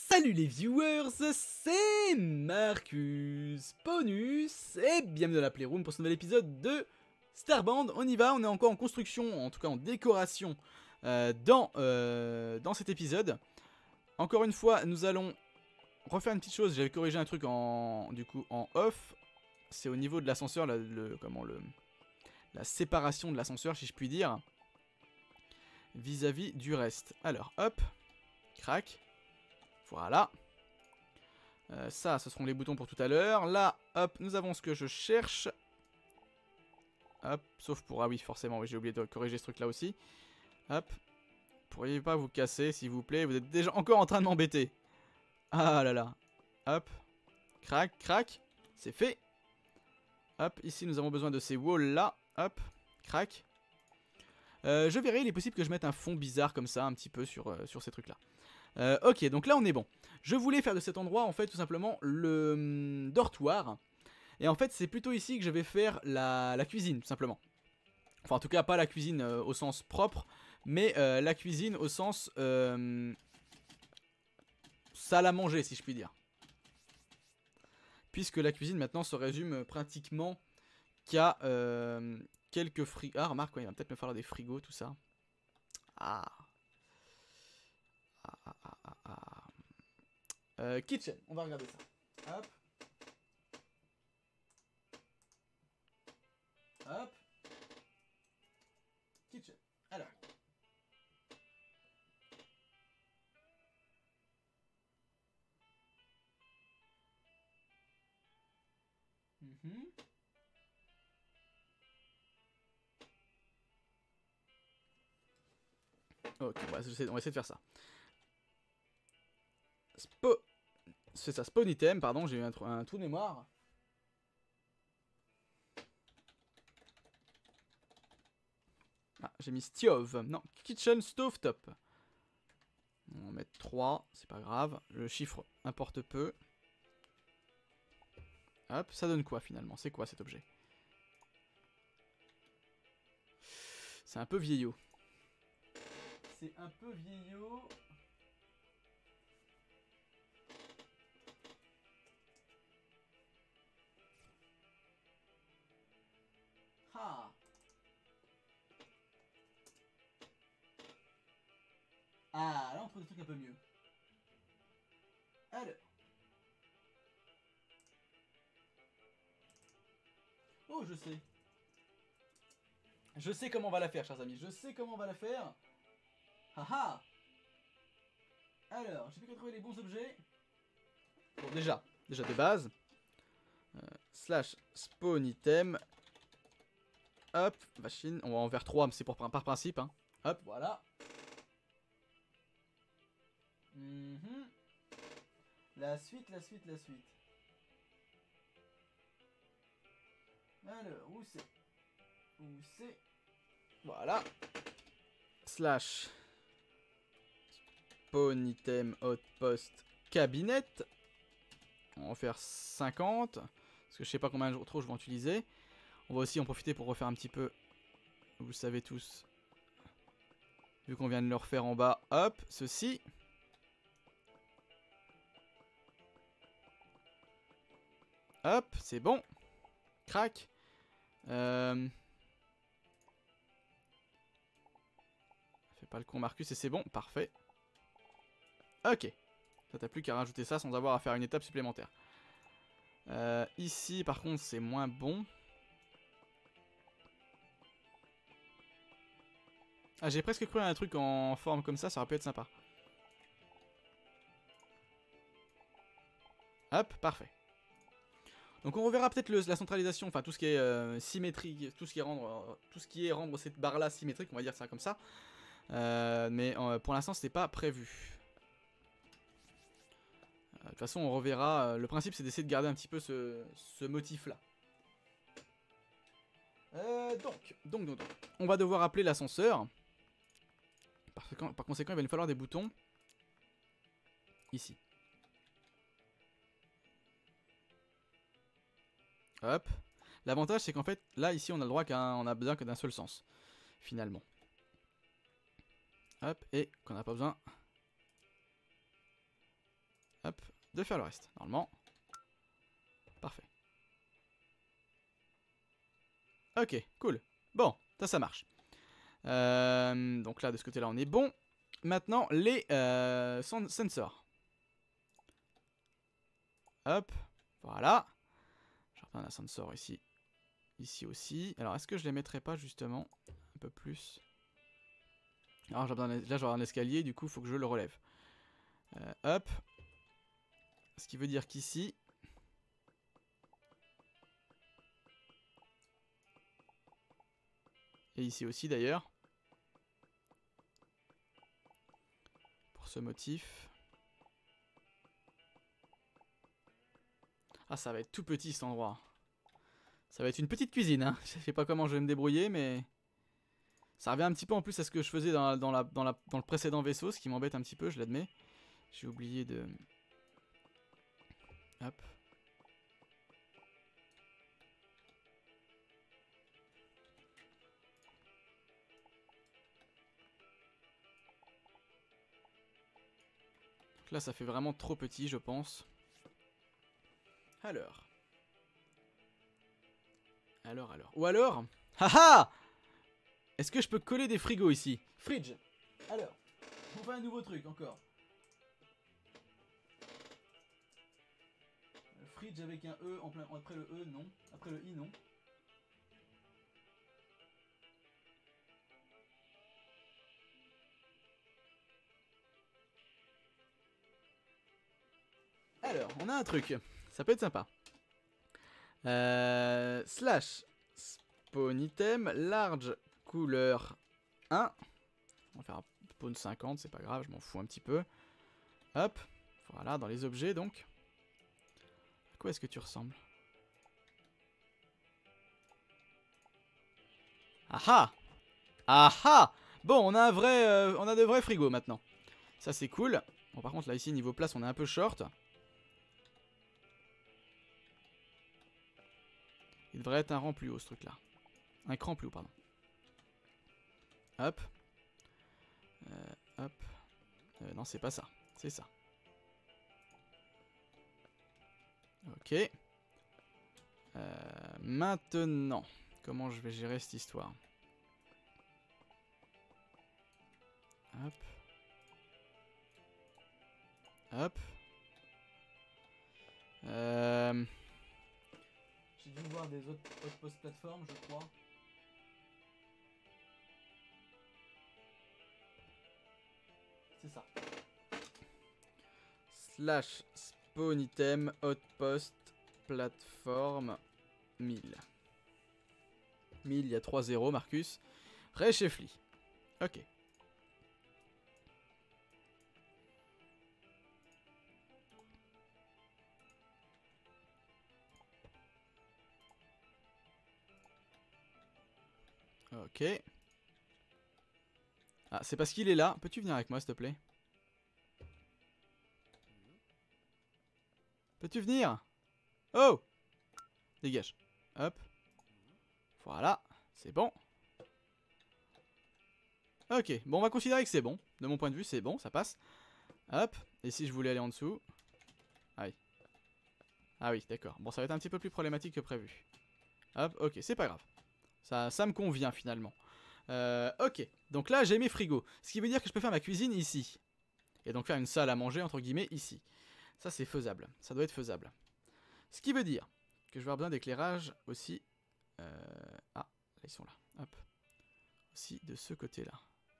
Salut les viewers, c'est Marcus Ponus et bienvenue dans la Playroom pour ce nouvel épisode de Starband. On y va, on est encore en construction, en tout cas en décoration dans cet épisode. Encore une fois, nous allons refaire une petite chose. J'avais corrigé un truc du coup en off. C'est au niveau de l'ascenseur, la séparation de l'ascenseur, si je puis dire, vis-à-vis du reste. Alors, hop, crac. Voilà. Ça, ce seront les boutons pour tout à l'heure. Là, hop, nous avons ce que je cherche. Hop, sauf pour... Ah oui, forcément, oui, j'ai oublié de corriger ce truc-là aussi. Hop. Pourriez pas vous casser, s'il vous plaît. Vous êtes déjà encore en train de m'embêter. Ah là là. Hop. Crac, crac. C'est fait. Hop, ici, nous avons besoin de ces walls-là. Hop. Crac. Je verrai, il est possible que je mette un fond bizarre comme ça, un petit peu sur ces trucs-là. Ok, donc là on est bon. Je voulais faire de cet endroit en fait tout simplement le dortoir. Et en fait c'est plutôt ici que je vais faire la cuisine tout simplement. Enfin en tout cas pas la cuisine au sens propre, mais la cuisine au sens salle à manger si je puis dire. Puisque la cuisine maintenant se résume pratiquement qu'à quelques frigos. Ah remarque, ouais, il va peut-être me falloir des frigos tout ça. Kitchen, on va regarder ça. Hop. Hop. Kitchen. Alors. Ok, on va essayer de faire ça. C'est ça, spawn item, pardon, j'ai eu un trou de mémoire. Ah, j'ai mis stove. Non, kitchen stove top. On va mettre 3, c'est pas grave. Le chiffre importe peu. Hop, ça donne quoi finalement? C'est quoi cet objet? C'est un peu vieillot. C'est un peu vieillot. Ah. Ah, là on trouve des trucs un peu mieux. Alors. Oh, je sais. Je sais comment on va la faire, chers amis. Je sais comment on va la faire. Haha. Alors, j'ai plus qu'à trouver les bons objets. Bon, déjà de base. Slash spawn item. Hop, machine. On va en faire 3, mais c'est par principe. Hein. Hop, voilà. La suite. Alors, où c'est Voilà. Slash spawn item outpost cabinet. On va en faire 50. Parce que je sais pas combien trop je vais en utiliser. On va aussi en profiter pour refaire un petit peu. Vous le savez tous. Vu qu'on vient de le refaire en bas. Hop, ceci. Hop, c'est bon. Crac. Fais pas le con Marcus et c'est bon, parfait. Ok. Ça t'as plus qu'à rajouter ça sans avoir à faire une étape supplémentaire. Ici par contre c'est moins bon. Ah j'ai presque cru à un truc en forme comme ça aurait pu être sympa. Hop, parfait. Donc on reverra peut-être la centralisation, enfin tout ce qui est symétrique, tout ce qui est rendre cette barre là symétrique, on va dire ça comme ça. Mais pour l'instant c'était pas prévu. De toute façon on reverra, le principe c'est d'essayer de garder un petit peu ce motif là. Donc, on va devoir appeler l'ascenseur. Par conséquent il va nous falloir des boutons. Ici. Hop. L'avantage c'est qu'en fait là ici on a le droit on a besoin que d'un seul sens. Finalement. Hop, et qu'on n'a pas besoin hop, de faire le reste. Normalement. Parfait. Ok, cool. Bon, ça marche. Donc là, de ce côté-là, on est bon. Maintenant, les sensors. Hop, voilà. Je reprends un sensor ici. Ici aussi. Alors, est-ce que je les mettrais pas justement un peu plus? Alors, là, j'aurai un escalier, du coup, il faut que je le relève. Hop. Ce qui veut dire qu'ici... Et ici aussi, d'ailleurs. Pour ce motif. Ah, ça va être tout petit, cet endroit. Ça va être une petite cuisine, hein. Je sais pas comment je vais me débrouiller, mais... Ça revient un petit peu en plus à ce que je faisais dans le précédent vaisseau, ce qui m'embête un petit peu, je l'admets. J'ai oublié de... Hop. Donc là, ça fait vraiment trop petit, je pense. Alors. Ou alors... Haha! Est-ce que je peux coller des frigos ici? Fridge. Alors, on fait un nouveau truc encore. Fridge avec un E en plein, après le E, non. Après le I, non. Alors, on a un truc. Ça peut être sympa. Slash spawn item large couleur 1. On va faire un spawn 50, c'est pas grave, je m'en fous un petit peu. Hop, voilà, dans les objets donc. À quoi est-ce que tu ressembles? Aha! Aha! Bon, on a de vrais frigos maintenant. Ça c'est cool. Bon, par contre là ici niveau place on est un peu short. Il devrait être un rang plus haut ce truc là. Un cran plus haut, pardon. Hop. Hop. Non, c'est pas ça. C'est ça. Ok. Maintenant, comment je vais gérer cette histoire? Hop. Hop. J'ai dû voir des autres post plateformes, je crois. C'est ça. Slash spawn item outpost plateforme 1000. 1000, il y a 3 0, Marcus. Réchefli. Ok. Ok. Ah, c'est parce qu'il est là. Peux-tu venir avec moi, s'il te plaît? Peux-tu venir? Oh! Dégage. Hop. Voilà. C'est bon. Ok. Bon, on va considérer que c'est bon. De mon point de vue, c'est bon. Ça passe. Hop. Et si je voulais aller en dessous? Ah oui. Ah oui, d'accord. Bon, ça va être un petit peu plus problématique que prévu. Hop. Ok, c'est pas grave. Ça me convient, finalement. Ok. Donc là, j'ai mes frigos. Ce qui veut dire que je peux faire ma cuisine ici. Et donc faire une salle à manger, entre guillemets, ici. Ça, c'est faisable. Ça doit être faisable. Ce qui veut dire que je vais avoir besoin d'éclairage aussi. Ah, là, ils sont là. Hop. Aussi de ce côté-là.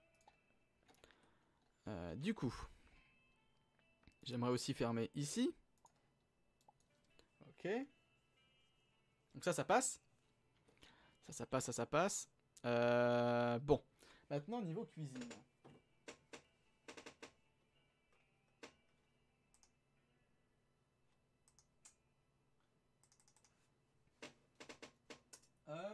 Du coup, j'aimerais aussi fermer ici. Ok. Donc ça passe. Ça passe, ça passe. Bon. Maintenant, niveau cuisine. Hop.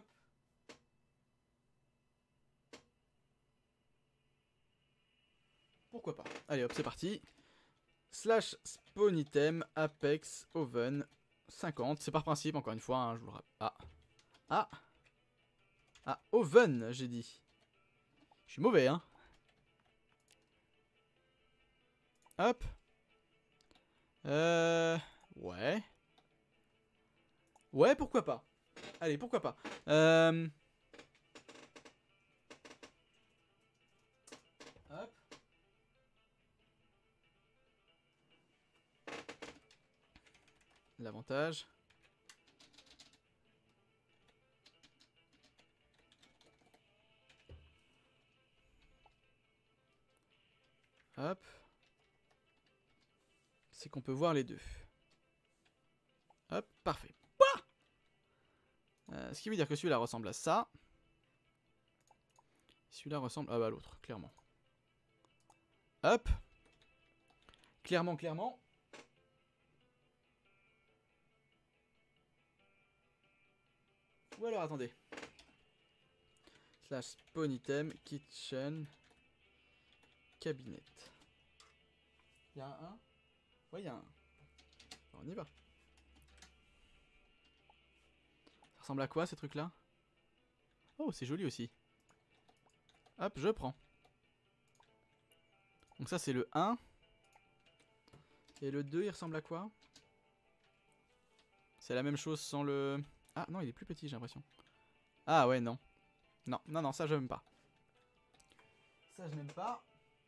Pourquoi pas. Allez hop, c'est parti. Slash spawn item apex oven 50. C'est par principe, encore une fois. Hein, je vous le rappelle. Ah. Ah. Ah, oven, j'ai dit. Je suis mauvais, hein. Hop. Ouais. Ouais, pourquoi pas. Allez, pourquoi pas. Hop. L'avantage. Hop. C'est qu'on peut voir les deux. Hop, parfait. Ce qui veut dire que celui-là ressemble à ça. Celui-là ressemble à l'autre, clairement. Hop. Clairement. Ou alors, attendez. Slash spawn item, kitchen, cabinet. Il y a un. Ouais, il y a un. Alors, on y va. Ça ressemble à quoi ces trucs-là? Oh, c'est joli aussi. Hop, je prends. Donc ça, c'est le 1. Et le 2, il ressemble à quoi? C'est la même chose sans le... Ah non, il est plus petit, j'ai l'impression. Ah ouais, non. Non, ça, j'aime pas. Ça, je n'aime pas.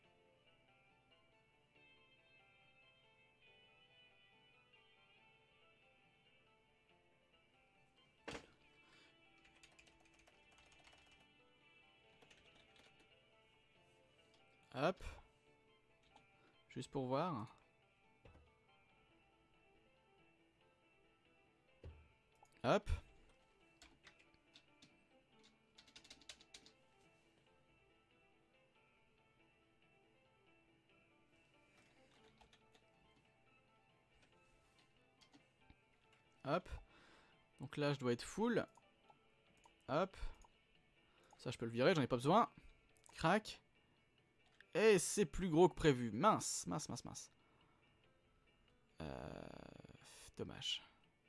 Hop. Juste pour voir. Hop. Hop. Donc là, je dois être full. Hop. Ça, je peux le virer, j'en ai pas besoin. Crac. Et c'est plus gros que prévu. Mince. Dommage.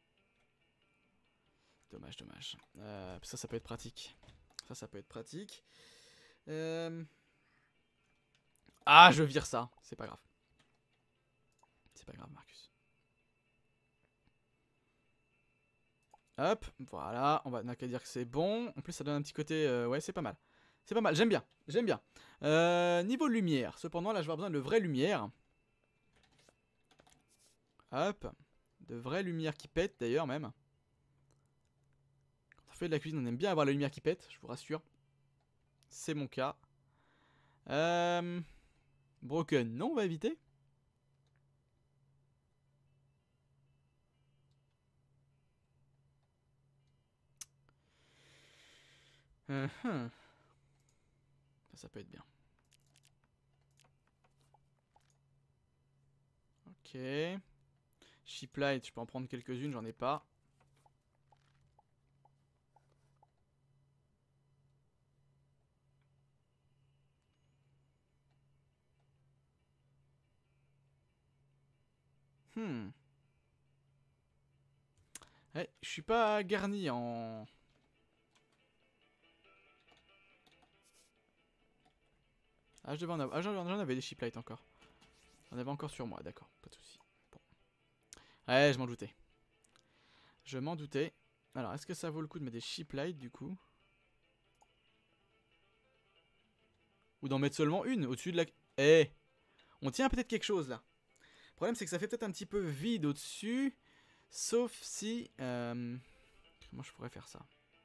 Dommage. Ça peut être pratique. Ça peut être pratique. Ah, je vire ça. C'est pas grave. C'est pas grave, Marcus. Hop, voilà. On n'a qu'à dire que c'est bon. En plus, ça donne un petit côté... ouais, c'est pas mal. C'est pas mal, j'aime bien. Niveau lumière. Cependant, là, je vais avoir besoin de vraie lumière. Hop. De vraie lumière qui pète, d'ailleurs, même. Quand on fait de la cuisine, on aime bien avoir la lumière qui pète, je vous rassure. C'est mon cas. Broken, non, on va éviter. Ça peut être bien. Ok. Shiplight, je peux en prendre quelques-unes, j'en ai pas. Ouais, je suis pas garni en... Ah, je devais en avoir... Ah, j'en avais des shiplights encore. J'en avais encore sur moi, d'accord, pas de soucis. Bon. Ouais, je m'en doutais. Alors, est-ce que ça vaut le coup de mettre des shiplights, du coup? Ou d'en mettre seulement une, au-dessus de la... Eh, on tient peut-être quelque chose, là. Le problème, c'est que ça fait peut-être un petit peu vide au-dessus. Sauf si... Comment je pourrais faire ça?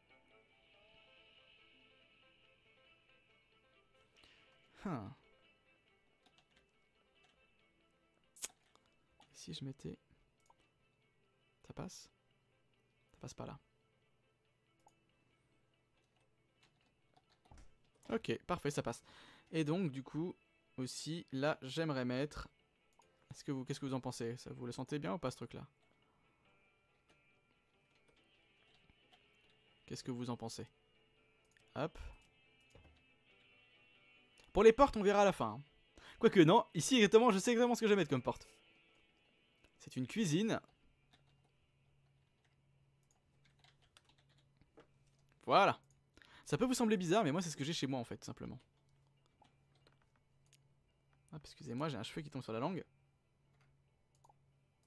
Si je mettais... Ça passe? Ça passe pas là. Ok, parfait, ça passe. Et donc, du coup, aussi, là, j'aimerais mettre... Qu'est-ce que vous en pensez? Ça, vous le sentez bien ou pas, ce truc-là? Qu'est-ce que vous en pensez? Hop. Pour les portes, on verra à la fin. Hein. Quoique, non. Ici, exactement, je sais exactement ce que je vais mettre comme porte. C'est une cuisine. Voilà. Ça peut vous sembler bizarre, mais moi, c'est ce que j'ai chez moi, en fait, tout simplement. Hop, excusez-moi, j'ai un cheveu qui tombe sur la langue.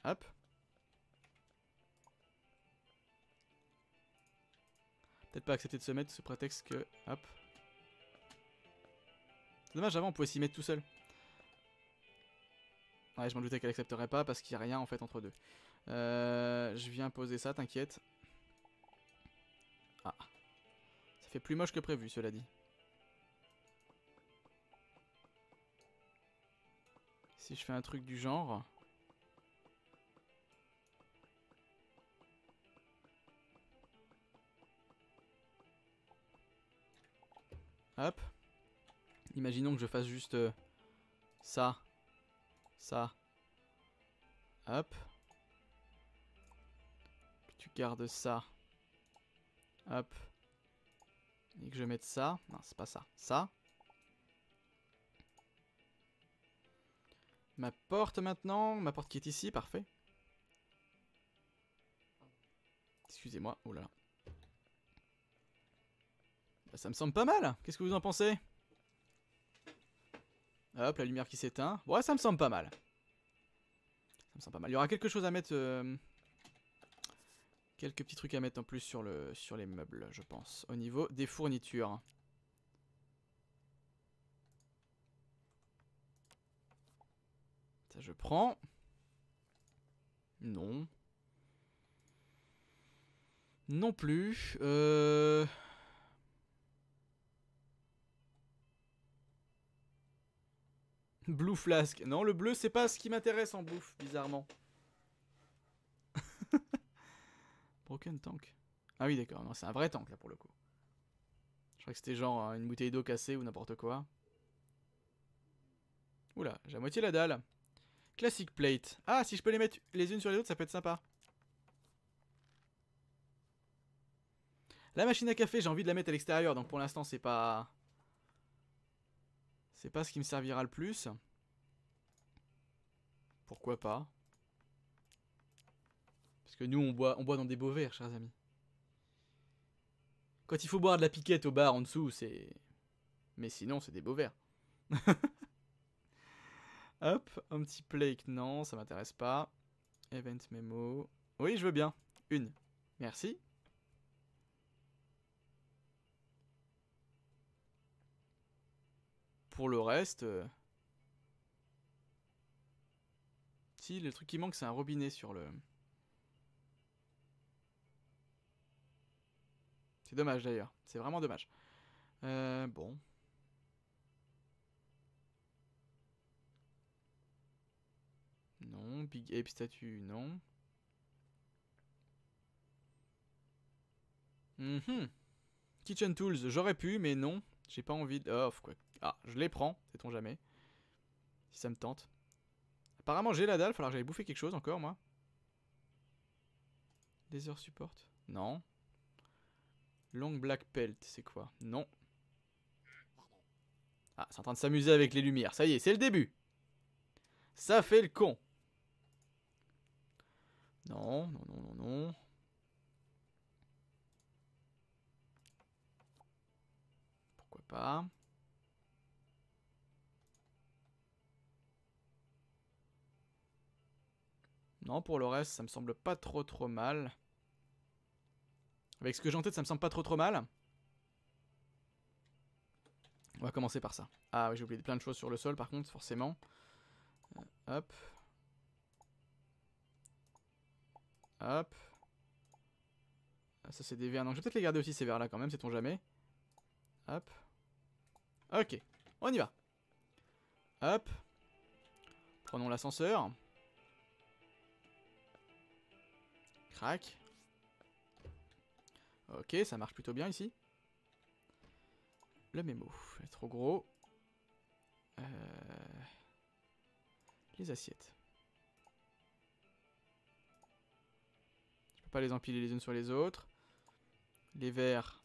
Hop. Peut-être pas accepter de se mettre sous prétexte que... Hop. C'est dommage, avant on pouvait s'y mettre tout seul. Ouais, je m'en doutais qu'elle accepterait pas parce qu'il n'y a rien en fait entre deux. Je viens poser ça, t'inquiète. Ah. Ça fait plus moche que prévu, cela dit. Si je fais un truc du genre... Hop. Imaginons que je fasse juste ça. Ça. Hop. Puis tu gardes ça. Hop. Et que je mette ça. Non, c'est pas ça. Ça. Ma porte maintenant. Ma porte qui est ici, parfait. Excusez-moi. Oh là là. Bah, ça me semble pas mal. Qu'est-ce que vous en pensez? Hop, la lumière qui s'éteint. Ouais, ça me semble pas mal. Ça me semble pas mal. Il y aura quelque chose à mettre... quelques petits trucs à mettre en plus sur les meubles, je pense. Au niveau des fournitures. Ça, je prends. Non. Non plus. Blue Flask. Non, le bleu, c'est pas ce qui m'intéresse en bouffe, bizarrement. Broken Tank. Ah oui, d'accord. Non, c'est un vrai tank, là, pour le coup. Je crois que c'était genre une bouteille d'eau cassée ou n'importe quoi. Oula, j'ai à moitié la dalle. Classic Plate. Ah, si je peux les mettre les unes sur les autres, ça peut être sympa. La machine à café, j'ai envie de la mettre à l'extérieur, donc pour l'instant, c'est pas... C'est pas ce qui me servira le plus. Pourquoi pas? Parce que nous, on boit dans des beaux verres, chers amis. Quand il faut boire de la piquette au bar en dessous, c'est... Mais sinon, c'est des beaux verres. Hop, un petit plate, non, ça m'intéresse pas. Event memo. Oui, je veux bien. Une. Merci. Pour le reste... Si, le truc qui manque, c'est un robinet sur le... C'est dommage d'ailleurs. C'est vraiment dommage. Bon. Non. Big Ape statue, non. Kitchen Tools, j'aurais pu, mais non. J'ai pas envie de... Oh, quoi. Ah, je les prends, sait-on jamais. Si ça me tente. Apparemment, j'ai la dalle, falloir que j'aille bouffer quelque chose encore, moi. Laser support? Non. Long black pelt, c'est quoi? Non. Ah, c'est en train de s'amuser avec les lumières. Ça y est, c'est le début. Ça fait le con. Non, non, non, non, non. Pourquoi pas? Non, pour le reste, ça me semble pas trop mal. Avec ce que j'ai en tête, ça me semble pas trop mal. On va commencer par ça. Ah oui, j'ai oublié plein de choses sur le sol, par contre, forcément. Hop. Hop. Ah, ça, c'est des verres. Donc, je vais peut-être les garder aussi, ces verres-là, quand même, sait-on jamais. Hop. Ok, on y va. Hop. Prenons l'ascenseur. Crac. Ok, ça marche plutôt bien ici. Le mémo, est trop gros. Les assiettes. Je peux pas les empiler les unes sur les autres. Les verres.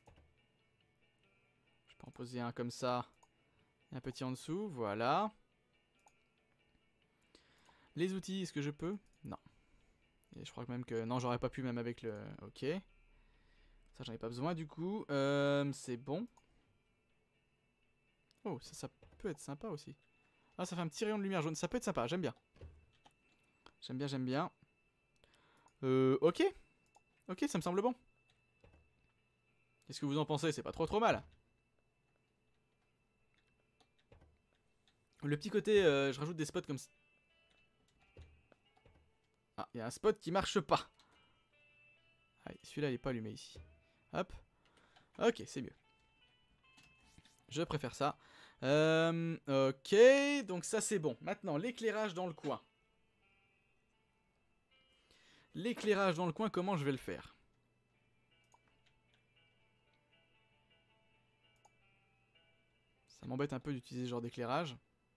Je peux en poser un comme ça. Et un petit en dessous, voilà. Les outils, est-ce que je peux? Non. Et je crois que même que... Non, j'aurais pas pu même avec le... Ok. Ça, j'en ai pas besoin du coup. C'est bon. Oh, ça peut être sympa aussi. Ah, ça fait un petit rayon de lumière jaune. Ça peut être sympa, j'aime bien. J'aime bien, j'aime bien. Ok. Ok, ça me semble bon. Qu'est-ce que vous en pensez? C'est pas trop mal. Le petit côté, je rajoute des spots comme ça. Ah, il y a un spot qui marche pas. Allez, celui-là, il est pas allumé ici. Hop. Ok, c'est mieux. Je préfère ça. Ok, donc ça c'est bon. Maintenant, l'éclairage dans le coin. L'éclairage dans le coin, comment je vais le faire? Ça m'embête un peu d'utiliser ce genre d'éclairage.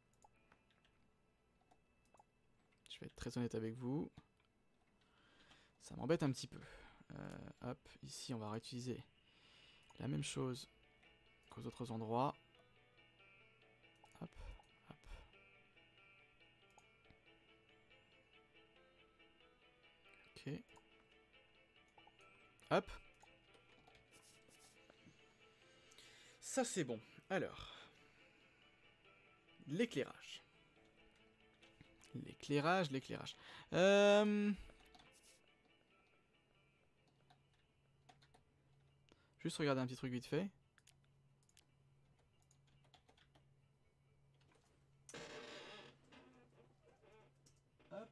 Je vais être très honnête avec vous. Ça m'embête un petit peu. Hop, ici on va réutiliser la même chose qu'aux autres endroits. Hop, hop. Ok. Hop. Ça c'est bon. Alors. L'éclairage. L'éclairage. Juste regarder un petit truc vite fait. Hop.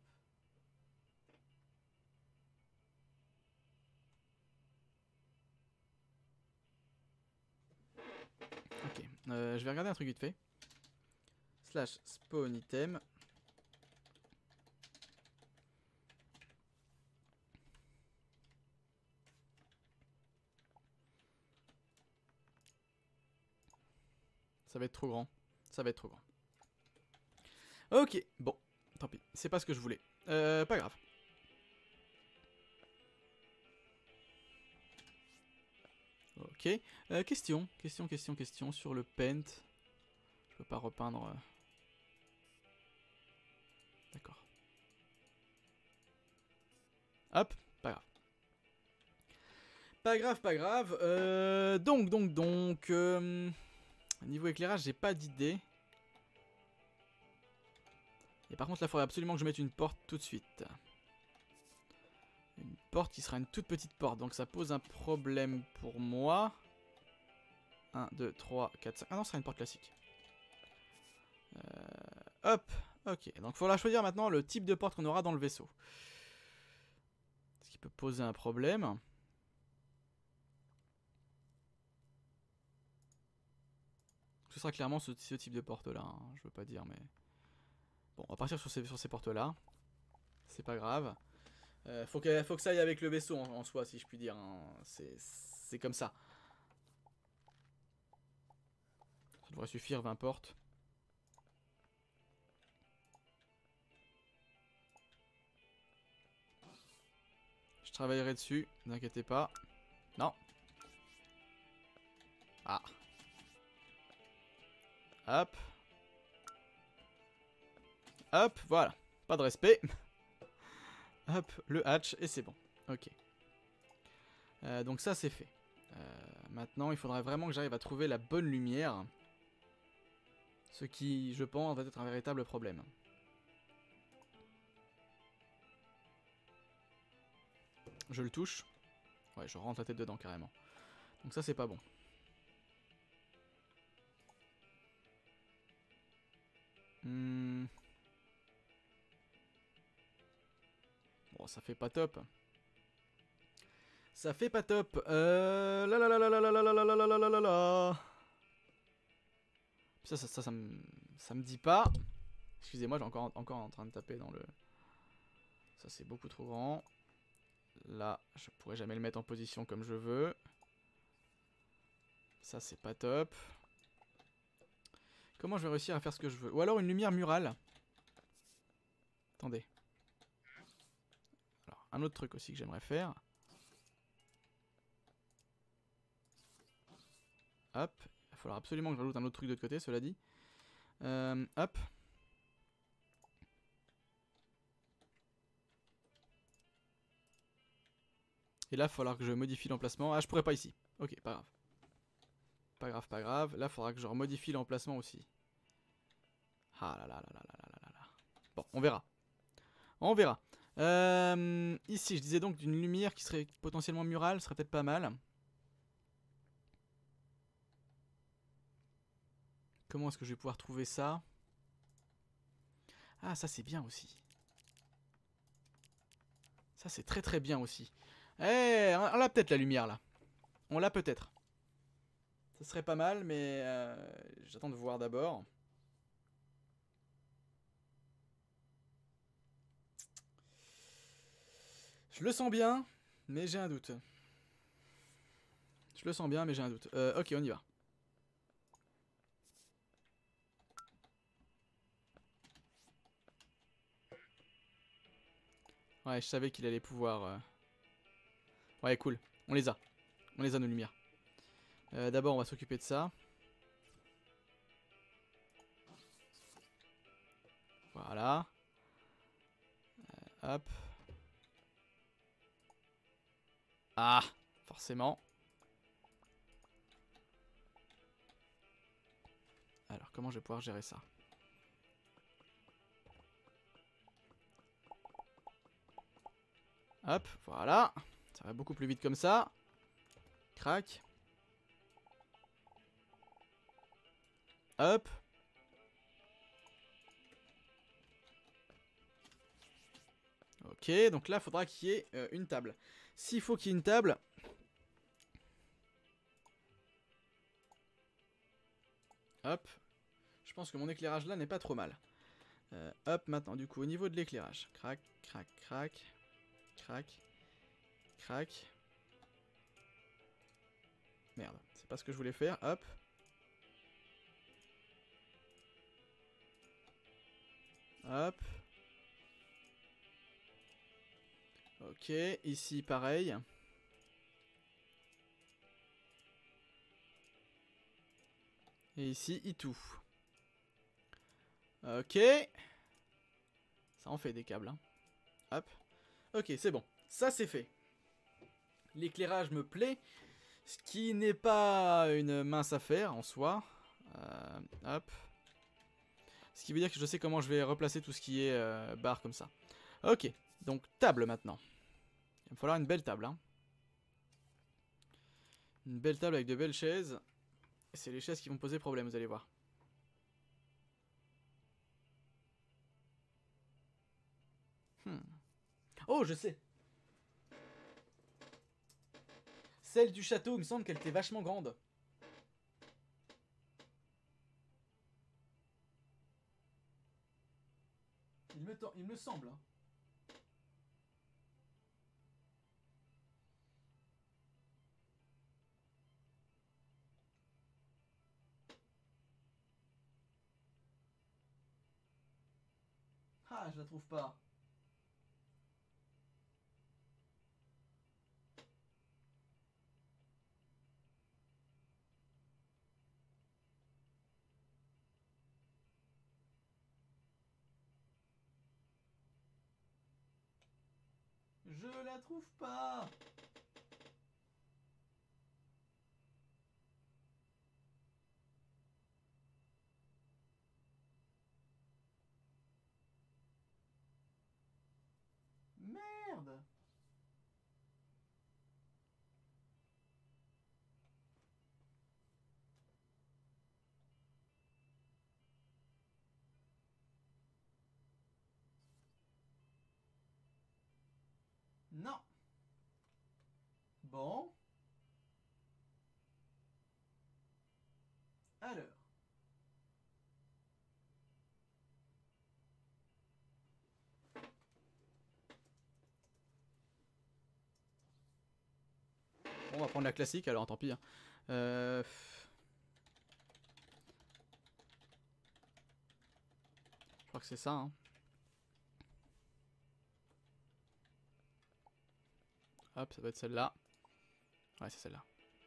Ok, je vais regarder un truc vite fait. Slash spawn item. Ça va être trop grand. Ça va être trop grand. Ok, bon. Tant pis. C'est pas ce que je voulais. Pas grave. Ok. Question sur le paint. Je peux pas repeindre. D'accord. Hop, pas grave. Pas grave. Donc. Niveau éclairage, j'ai pas d'idée. Et par contre, là, il faudrait absolument que je mette une porte tout de suite. Une porte qui sera une toute petite porte. Donc ça pose un problème pour moi. 1, 2, 3, 4, 5. Ah non, ce sera une porte classique. Hop. Ok. Donc il faudra choisir maintenant le type de porte qu'on aura dans le vaisseau. Ce qui peut poser un problème. Ce sera clairement ce type de porte là. Hein. Je veux pas dire, mais... Bon, on va partir sur ces portes là. C'est pas grave. Faut que ça aille avec le vaisseau en soi, si je puis dire. Hein. C'est comme ça. Ça devrait suffire, 20 portes. Je travaillerai dessus, n'inquiétez pas. Non. Ah. Hop. Hop, voilà. Pas de respect. Hop, le hatch, et c'est bon. Ok. Donc ça, c'est fait. Maintenant, il faudrait vraiment que j'arrive à trouver la bonne lumière. Ce qui, je pense, va être un véritable problème. Je le touche. Ouais, je rentre la tête dedans, carrément. Donc ça, c'est pas bon. Bon, ça fait pas top. Ça fait pas top. La la la la la la la la la la la la la. Ça me dit pas. Excusez-moi, j'ai encore en train de taper dans le... Ça, c'est beaucoup trop grand. Là, je pourrais jamais le mettre en position comme je veux. Ça, c'est pas top. Comment je vais réussir à faire ce que je veux? Ou alors une lumière murale. Attendez. Alors, un autre truc aussi que j'aimerais faire. Hop. Il va falloir absolument que je rajoute un autre truc de l'autre côté, cela dit. Hop. Et là, il va falloir que je modifie l'emplacement. Ah, je pourrais pas ici. Ok, pas grave. Pas grave. Là, il faudra que je remodifie l'emplacement aussi. Ah là là là là là là là là. Bon, on verra. On verra. Ici, je disais donc d'une lumière qui serait potentiellement murale, serait peut-être pas mal. Comment est-ce que je vais pouvoir trouver ça? Ah, ça c'est bien aussi. Ça c'est très très bien aussi. Eh, on l'a peut-être la lumière là. On l'a peut-être. Ce serait pas mal, mais j'attends de voir d'abord. Je le sens bien, mais j'ai un doute. Je le sens bien, mais j'ai un doute. Ok, on y va. Ouais, je savais qu'il allait pouvoir... Ouais, cool. On les a. On les a, nos lumières. D'abord, on va s'occuper de ça. Voilà. Hop. Ah, forcément. Alors, comment je vais pouvoir gérer ça? Hop, voilà. Ça va beaucoup plus vite comme ça. Crac. Hop. Ok, donc là, il faudra qu'il y ait une table. S'il faut qu'il y ait une table... Hop. Je pense que mon éclairage là n'est pas trop mal. Hop, maintenant, du coup, au niveau de l'éclairage. Crac, crac, crac. Crac. Crac. Merde, c'est pas ce que je voulais faire. Hop. Hop. Ok, ici pareil. Et ici, Itou. Ok. Ça en fait des câbles. Hein. Hop. Ok, c'est bon. Ça, c'est fait. L'éclairage me plaît. Ce qui n'est pas une mince affaire en soi. Hop. Ce qui veut dire que je sais comment je vais replacer tout ce qui est barre comme ça. Ok. Donc, table maintenant. Il va me falloir une belle table. Hein. Une belle table avec de belles chaises. C'est les chaises qui vont poser problème, vous allez voir. Oh, je sais. Celle du château, il me semble qu'elle était vachement grande. Il me semble. Hein. Ah, je la trouve pas. Je la trouve pas. Merde. Non. Bon. Alors. Bon, on va prendre la classique, alors tant pis. Hein. Je crois que c'est ça. Hein. Hop, ça doit être celle-là. Ouais, c'est celle-là.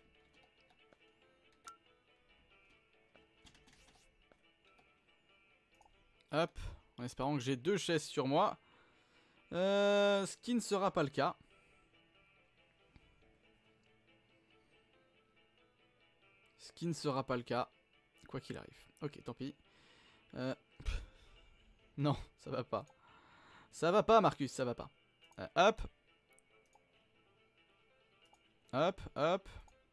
Hop, en espérant que j'ai 2 chaises sur moi. Ce qui ne sera pas le cas. Ce qui ne sera pas le cas. Quoi qu'il arrive. Ok, tant pis. Non, ça va pas. Ça va pas, Marcus, ça va pas. Hop. Hop, hop.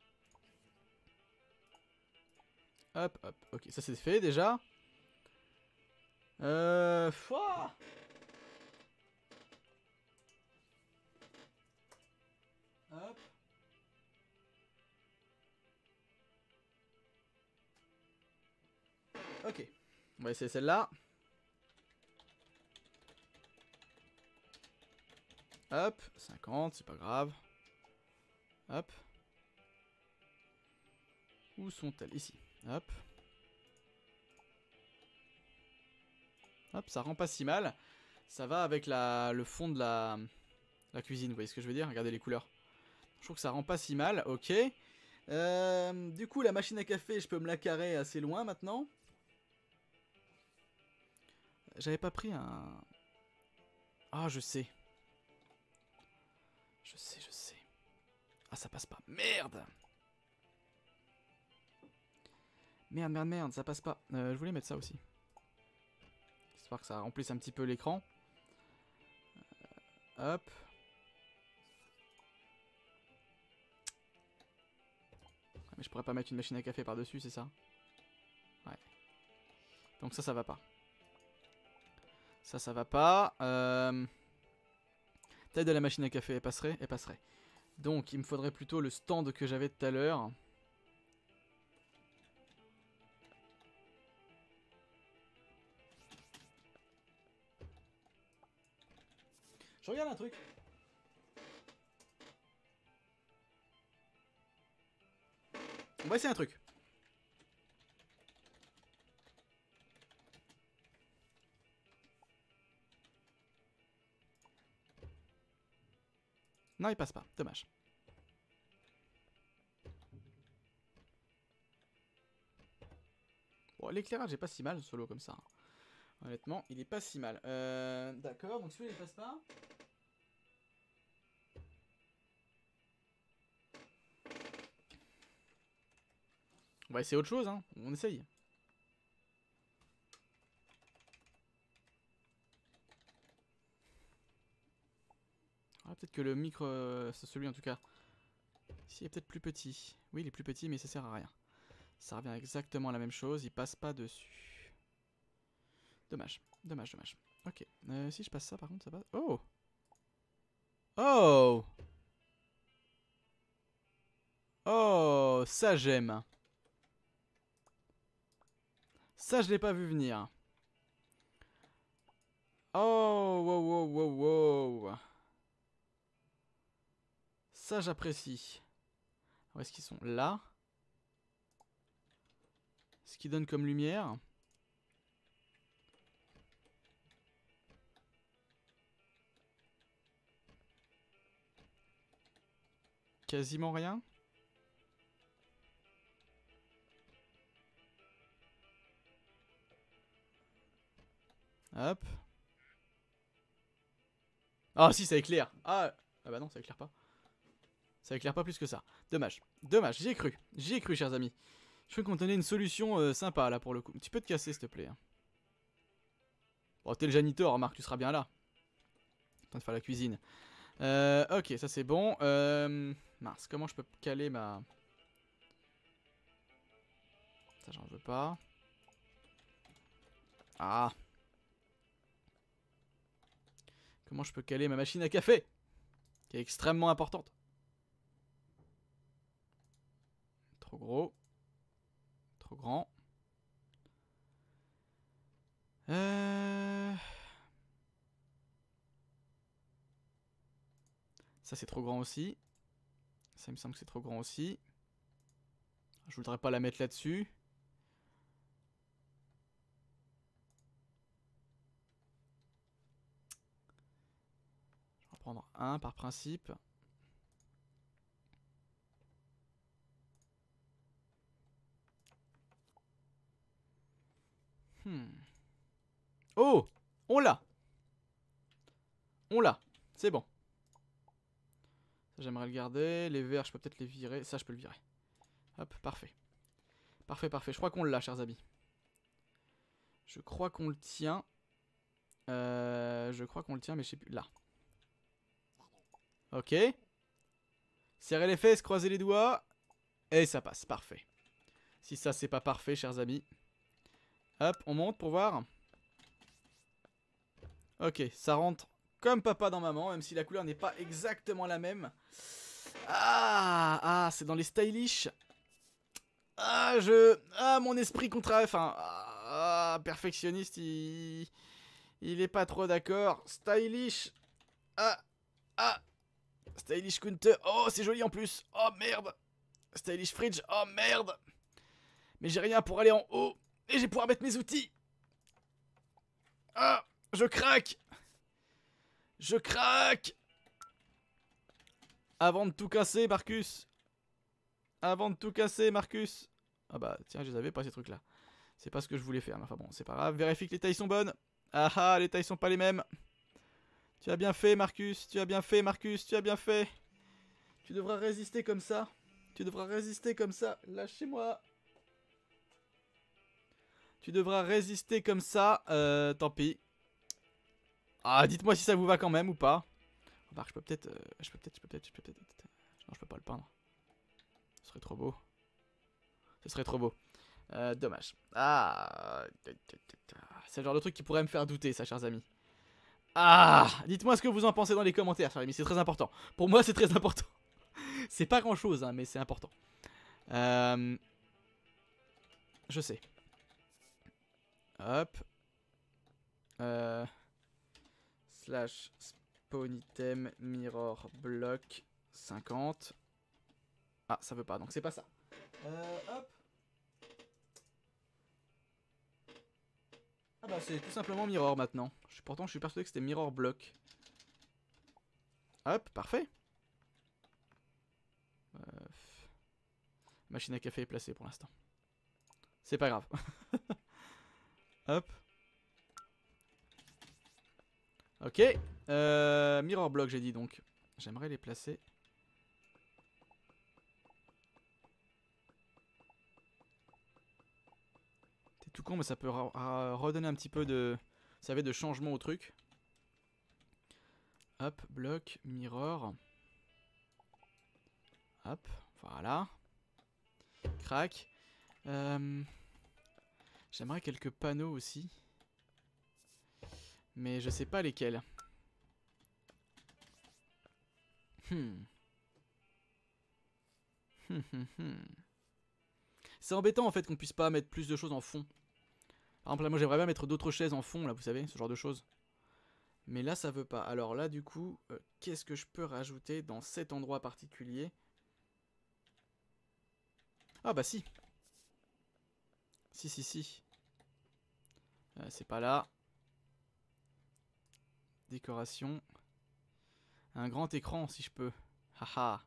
Hop, hop. Ok, ça c'est fait déjà. Fouah. Hop. Ok. On va essayer celle-là. Hop. 50, c'est pas grave. Hop. Où sont-elles? Ici. Hop. Hop, ça rend pas si mal. Ça va avec le fond de la cuisine, vous voyez ce que je veux dire? Regardez les couleurs. Je trouve que ça rend pas si mal, ok. Du coup, la machine à café, je peux me la carrer assez loin maintenant. J'avais pas pris un... Ah, je sais. Je sais, je sais. Ah, ça passe pas. Merde! Merde, merde, merde, ça passe pas. Je voulais mettre ça aussi. J'espère que ça remplisse un petit peu l'écran. Hop. Mais je pourrais pas mettre une machine à café par-dessus, c'est ça? Ouais. Donc ça va pas. Ça va pas. Taille de la machine à café, elle passerait? Elle passerait. Donc il me faudrait plutôt le stand que j'avais tout à l'heure. Je regarde un truc. On va essayer un truc. Non, il passe pas. Dommage. Bon, l'éclairage est pas si mal, solo comme ça. Honnêtement, il est pas si mal. D'accord, donc celui-là il passe pas. On va essayer autre chose, hein. On essaye. Ah, peut-être que le micro, c'est celui en tout cas. Ici, il est peut-être plus petit. Oui, il est plus petit, mais ça sert à rien. Ça revient exactement à la même chose. Il passe pas dessus. Dommage, dommage, dommage. Ok. Si je passe ça, par contre, ça passe. Oh! Oh! Oh! Ça, j'aime. Ça, je l'ai pas vu venir. Oh! Wow, wow, wow, wow. Ça, j'apprécie. Où est-ce qu'ils sont? Là. Ce qui donne comme lumière. Quasiment rien. Hop. Ah si, ça éclaire. Ah bah non, ça éclaire pas. Ça éclaire pas plus que ça. Dommage. Dommage, j'y ai cru. J'y ai cru, chers amis. Je crois qu'on tenait une solution sympa, là, pour le coup. Tu peux te casser, s'il te plaît. Bon, t'es le janitor, Marc, tu seras bien là. En train de faire la cuisine. Ok, ça c'est bon. Mince, comment je peux caler ma... Ça, j'en veux pas. Ah. Comment je peux caler ma machine à café? Qui est extrêmement importante. Trop gros. Trop grand. Ça c'est trop grand aussi. Ça il me semble que c'est trop grand aussi. Je voudrais pas la mettre là-dessus. Je vais en prendre un par principe. Oh! On l'a! On l'a! C'est bon. Ça j'aimerais le garder. Les verres, je peux peut-être les virer. Ça, je peux le virer. Hop, parfait. Parfait, parfait. Je crois qu'on l'a, chers amis. Je crois qu'on le tient. Je crois qu'on le tient, mais je sais plus. Là. Ok. Serrez les fesses, croisez les doigts. Et ça passe, parfait. Si ça c'est pas parfait, chers amis. Hop, on monte pour voir. Ok, ça rentre comme papa dans maman, même si la couleur n'est pas exactement la même. Ah, c'est dans les stylish. Mon esprit contraire, enfin, perfectionniste, il est pas trop d'accord. Stylish. Stylish counter. Oh, c'est joli en plus. Oh merde. Stylish fridge. Oh merde. Mais j'ai rien pour aller en haut. Et je vais pouvoir mettre mes outils. Ah, je craque. Je craque. Avant de tout casser, Marcus. Avant de tout casser, Marcus. Ah bah, tiens, je les avais pas ces trucs-là. C'est pas ce que je voulais faire. Mais enfin bon, c'est pas grave. Vérifie que les tailles sont bonnes. Ah, les tailles sont pas les mêmes. Tu as bien fait, Marcus. Tu as bien fait, Marcus. Tu as bien fait. Tu devras résister comme ça. Tu devras résister comme ça. Lâchez-moi. Tu devras résister comme ça. Tant pis. Ah, dites-moi si ça vous va quand même ou pas. Remarque, je peux peut-être... Non, je peux pas le peindre. Ce serait trop beau. Ce serait trop beau. Dommage. Ah. C'est le genre de truc qui pourrait me faire douter, ça, chers amis. Ah. Dites-moi ce que vous en pensez dans les commentaires, chers amis. C'est très important. Pour moi, c'est très important. C'est pas grand-chose, hein, mais c'est important. Je sais. Hop. Slash spawn item mirror block 50. Ah, ça veut pas, donc c'est pas ça. Hop. Ah bah c'est tout simplement mirror maintenant. Pourtant je suis persuadé que c'était mirror block. Hop, parfait. Machine à café est placée pour l'instant. C'est pas grave. Hop. Ok. Mirror block j'ai dit donc. J'aimerais les placer. C'est tout con mais ça peut redonner un petit peu de... Vous savez, de changement au truc. Hop, bloc, mirror. Hop, voilà. Crac. J'aimerais quelques panneaux aussi. Mais je sais pas lesquels. C'est embêtant en fait qu'on puisse pas mettre plus de choses en fond. Par exemple là moi j'aimerais bien mettre d'autres chaises en fond là, vous savez, ce genre de choses. Mais là ça veut pas. Alors là du coup, qu'est-ce que je peux rajouter dans cet endroit particulier? Ah bah si. Si. C'est pas là. Décoration. Un grand écran si je peux. Haha.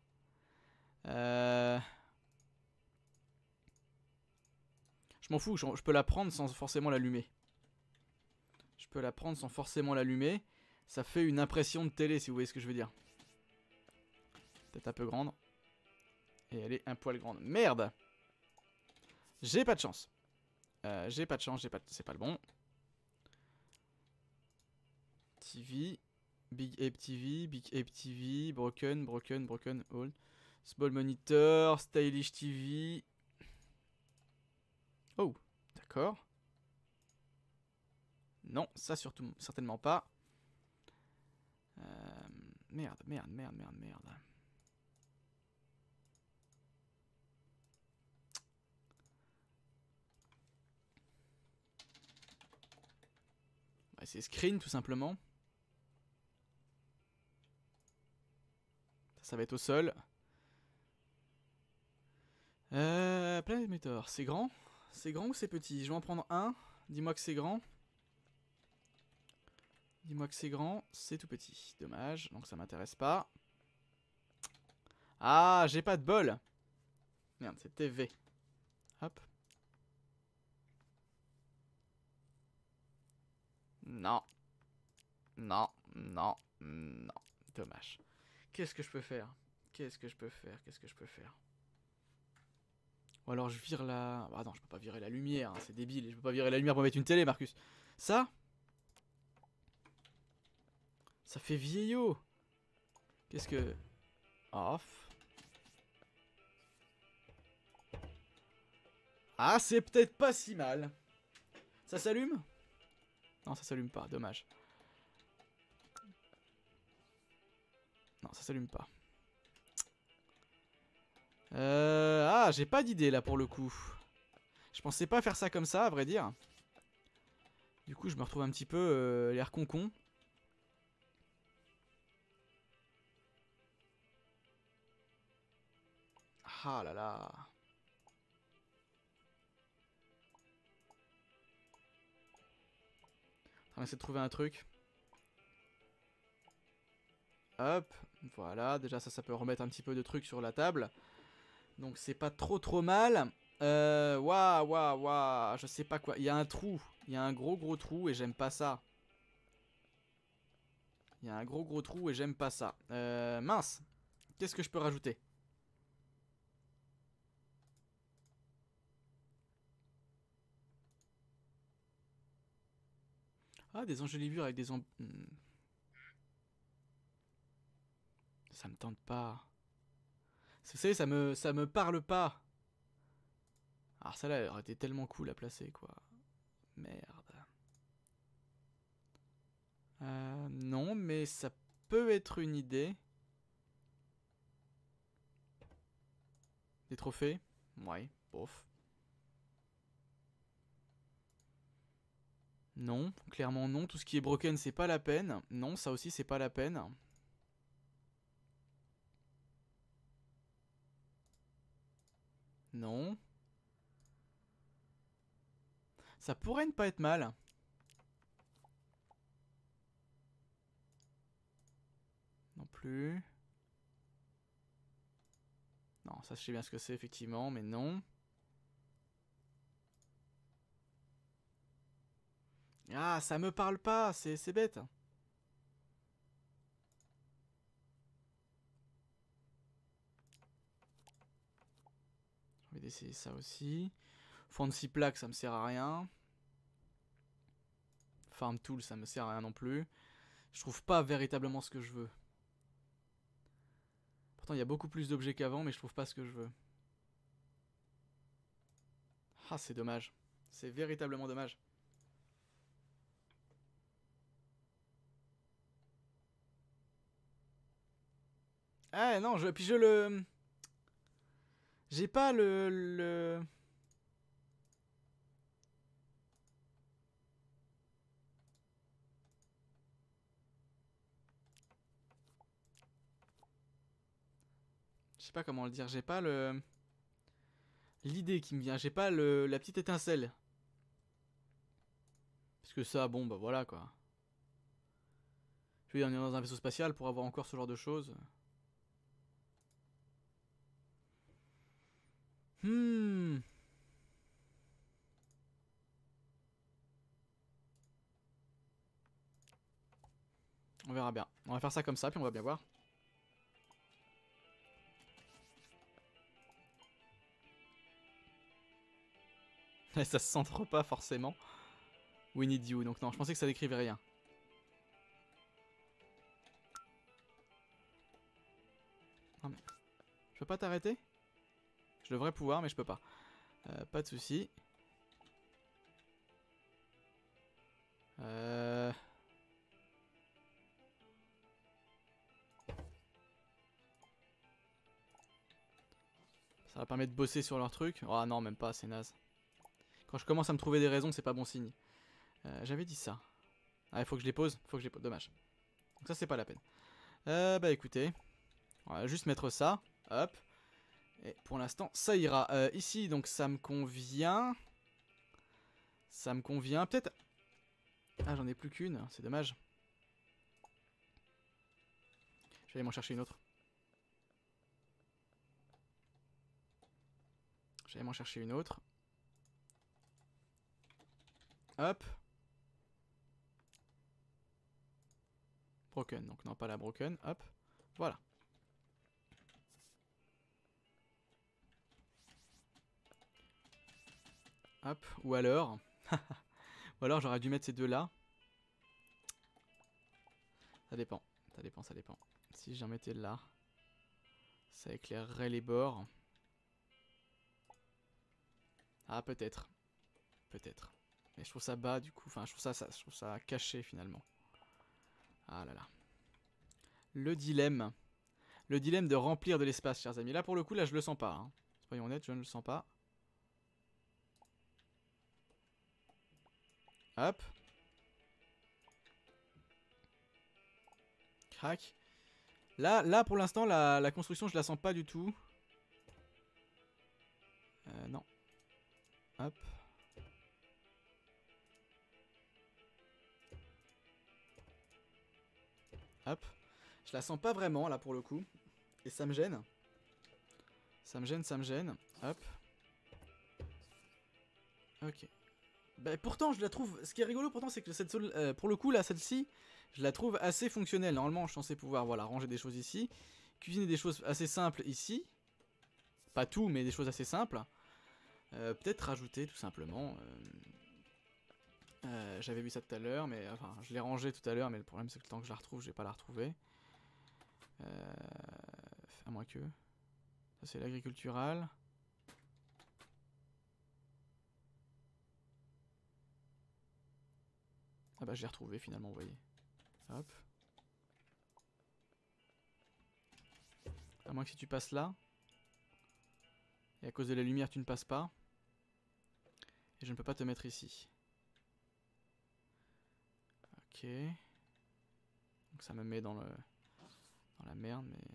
Je m'en fous, je peux la prendre sans forcément l'allumer. Je peux la prendre sans forcément l'allumer. Ça fait une impression de télé si vous voyez ce que je veux dire. Peut-être un peu grande. Et elle est un poil grande. Merde! J'ai pas de chance. J'ai pas de chance, c'est pas le bon. TV. Big Ape TV, Big Ape TV, Broken, Old. Small Monitor, Stylish TV. Oh, d'accord. Non, ça surtout, certainement pas. Merde. Bah, c'est screen tout simplement. Ça va être au sol. Planet Meteor, c'est grand? C'est grand ou c'est petit? Je vais en prendre un. Dis-moi que c'est grand. Dis-moi que c'est grand. C'est tout petit. Dommage. Donc ça m'intéresse pas. Ah, j'ai pas de bol. Merde, c'était V. Hop. Non. Dommage. Qu'est-ce que je peux faire? Ou alors je vire la... Ah non, je peux pas virer la lumière, hein, c'est débile. Je peux pas virer la lumière pour mettre une télé, Marcus. Ça? Ça fait vieillot. Qu'est-ce que... Off. Ah, c'est peut-être pas si mal. Ça s'allume? Non, ça s'allume pas, dommage. Non, ça s'allume pas. Ah, j'ai pas d'idée là pour le coup. Je pensais pas faire ça comme ça, à vrai dire. Du coup, je me retrouve un petit peu l'air con-con. Ah là là. On va essayer de trouver un truc. Hop, voilà, déjà ça peut remettre un petit peu de trucs sur la table. Donc c'est pas trop mal. Waouh, je sais pas quoi. Il y a un trou, il y a un gros trou et j'aime pas ça. Il y a un gros trou et j'aime pas ça. Mince, qu'est-ce que je peux rajouter? Ah, des enjolivures avec des ça me tente pas. Vous savez, ça me parle pas. Alors celle-là, elle aurait été tellement cool à placer, quoi. Merde. Non, mais ça peut être une idée. Des trophées? Ouais, bof. Non, clairement non. Tout ce qui est broken, c'est pas la peine. Non, ça aussi, c'est pas la peine. Non. Ça pourrait ne pas être mal. Non plus. Non, ça je sais bien ce que c'est effectivement, mais non. Ah, ça me parle pas, c'est bête. Je vais essayer ça aussi. Fancy plaque, ça me sert à rien. Farm tool, ça me sert à rien non plus. Je trouve pas véritablement ce que je veux. Pourtant, il y a beaucoup plus d'objets qu'avant, mais je trouve pas ce que je veux. Ah, c'est dommage. C'est véritablement dommage. Ah non, puis je le... J'ai pas le... Je sais pas comment le dire, j'ai pas le... L'idée qui me vient, j'ai pas la petite étincelle. Parce que ça, bon, bah voilà quoi. Je veux dire, on est dans un vaisseau spatial pour avoir encore ce genre de choses. Hmm. On verra bien. On va faire ça comme ça, puis on va bien voir. Ça se centre pas forcément. We need you. Donc non, je pensais que ça décrivait rien. Non mais... Je peux pas t'arrêter? Je devrais pouvoir, mais je peux pas. Pas de soucis. Ça va permettre de bosser sur leur truc. Oh non, même pas, c'est naze. Quand je commence à me trouver des raisons, c'est pas bon signe. J'avais dit ça. Ah, il faut que je les pose. Faut que je les pose. Dommage. Donc ça, c'est pas la peine. Bah écoutez. On va juste mettre ça. Hop. Et pour l'instant, ça ira. Ici, donc ça me convient. Ça me convient. Peut-être... Ah, j'en ai plus qu'une. C'est dommage. Je vais aller m'en chercher une autre. Je vais aller m'en chercher une autre. Hop. Broken. Donc non, pas la broken. Hop. Voilà. Hop. Ou alors... Ou alors j'aurais dû mettre ces deux-là. Ça dépend. Ça dépend, ça dépend. Si j'en mettais là, ça éclairerait les bords. Ah, peut-être. Peut-être. Mais je trouve ça bas du coup. Enfin, je trouve ça caché finalement. Ah là là. Le dilemme. Le dilemme de remplir de l'espace, chers amis. Là, pour le coup, là, je le sens pas. Hein. Soyons honnêtes, je ne le sens pas. Hop. Crac. Là, pour l'instant, la construction, je la sens pas du tout. Non. Hop. Hop. Je la sens pas vraiment, là, pour le coup. Et ça me gêne. Ça me gêne, ça me gêne. Hop. Ok. Bah, pourtant, je la trouve... Ce qui est rigolo, pourtant, c'est que pour le coup, là, celle-ci, je la trouve assez fonctionnelle. Normalement, je suis censé pouvoir, voilà, ranger des choses ici. Cuisiner des choses assez simples ici. Pas tout, mais des choses assez simples. Peut-être rajouter, tout simplement... j'avais vu ça tout à l'heure, mais... Enfin, je l'ai rangé tout à l'heure, mais le problème, c'est que le temps que je la retrouve, je vais pas la retrouver. À moins que... Ça, c'est l'agricultural. Ah bah, je l'ai retrouvé, finalement, vous voyez. Hop. À moins que si tu passes là. Et à cause de la lumière, tu ne passes pas. Et je ne peux pas te mettre ici. Ok. Donc ça me met dans la merde, mais...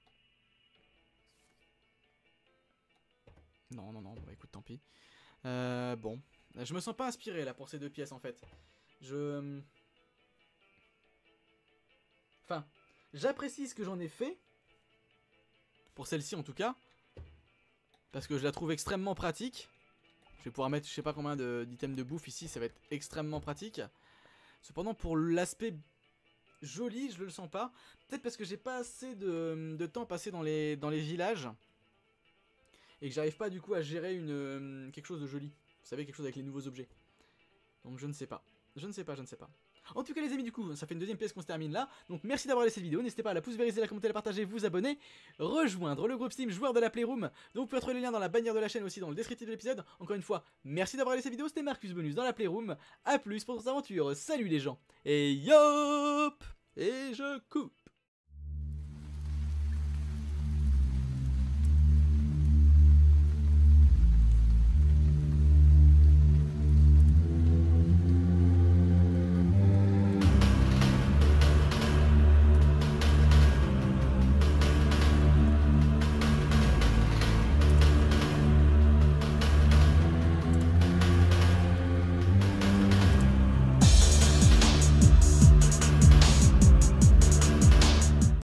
Non, non, non, bah écoute, tant pis. Bon. Je me sens pas inspiré, là, pour ces deux pièces, en fait. Enfin, j'apprécie ce que j'en ai fait. Pour celle-ci, en tout cas. Parce que je la trouve extrêmement pratique. Je vais pouvoir mettre, je sais pas combien d'items de bouffe ici, ça va être extrêmement pratique. Cependant, pour l'aspect joli, je le sens pas. Peut-être parce que j'ai pas assez de temps passé dans les villages. Et que j'arrive pas du coup à gérer quelque chose de joli. Vous savez, quelque chose avec les nouveaux objets. Donc je ne sais pas. Je ne sais pas, je ne sais pas. En tout cas les amis, du coup, ça fait une deuxième pièce qu'on se termine là. Donc merci d'avoir regardé cette vidéo. N'hésitez pas à la pouce vériser, la commenter, la partager, vous abonner. Rejoindre le groupe Steam joueur de la Playroom. Donc vous pouvez trouver le lien dans la bannière de la chaîne aussi dans le descriptif de l'épisode. Encore une fois, merci d'avoir regardé cette vidéo. C'était Marcus Bonus dans la Playroom. A plus pour d'autres aventures. Salut les gens. Et yop. Et je coupe.